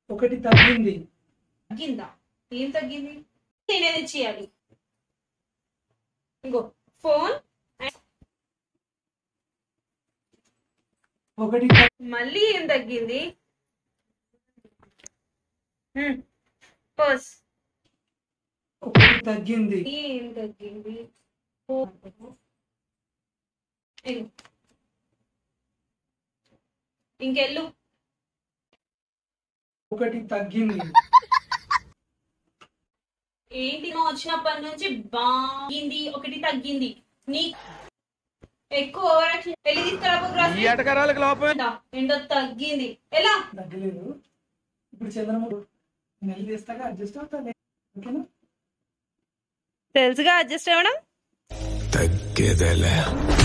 ఒకటి తగ్గింది. తగ్గిందా? ఏం తగ్గింది? నేనేది చేయాలి? ఇంకో ఫోన్ ఒకటి మళ్ళీ ఏం తగ్గింది? పర్స్ ఒకటి తగ్గింది. ఏం తగ్గింది? ఇంకెళ్ళు. ఒకటి తగ్గింది. ఏంటి నువ్వు వచ్చినప్పటి నుంచి బాగింది ఒకటి తగ్గింది. నీ ఎక్కువ వెళ్ళి తీసుకురా. ఏంటో తగ్గింది. ఎలా తగ్గలేదు. ఇప్పుడు చంద్రముడు నెల తీస్తాగా అడ్జస్ట్ అవుతాలే. ఓకేనా? తెలుసుగా అడ్జస్ట్ అవ్వడం. తగ్గేదేలే.